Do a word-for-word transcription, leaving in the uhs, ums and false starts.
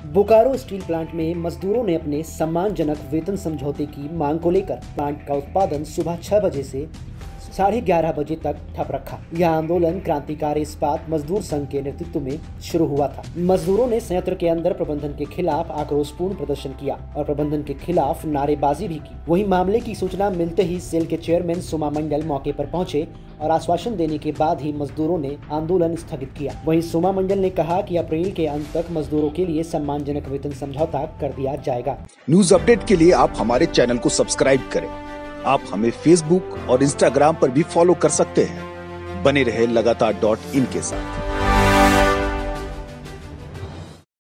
Bokaro steel plant में मजदूरों ने अपने सम्मानजनक वेतन समझौते की मांग को लेकर प्लांट का उत्पादन सुबह छह बजे से साढ़े ग्यारह बजे तक ठप रखा। यह आंदोलन क्रांतिकारी इस्पात मजदूर संघ के नेतृत्व में शुरू हुआ था। मजदूरों ने संयंत्र के अंदर प्रबंधन के खिलाफ आक्रोशपूर्ण प्रदर्शन किया और प्रबंधन के खिलाफ नारेबाजी भी की। वहीं मामले की सूचना मिलते ही सेल के चेयरमैन सोमा मंडल मौके पर पहुंचे और आश्वासन देने के बाद ही मजदूरों ने आंदोलन स्थगित किया। वहीं सोमा मंडल ने कहा कि अप्रैल के अंत तक मजदूरों के लिए सम्मानजनक वेतन समझौता कर दिया जाएगा। न्यूज अपडेट के लिए आप हमारे चैनल को सब्सक्राइब करें। आप हमें फेसबुक और इंस्टाग्राम पर भी फॉलो कर सकते हैं। बने रहे लगातार डॉट इन के साथ।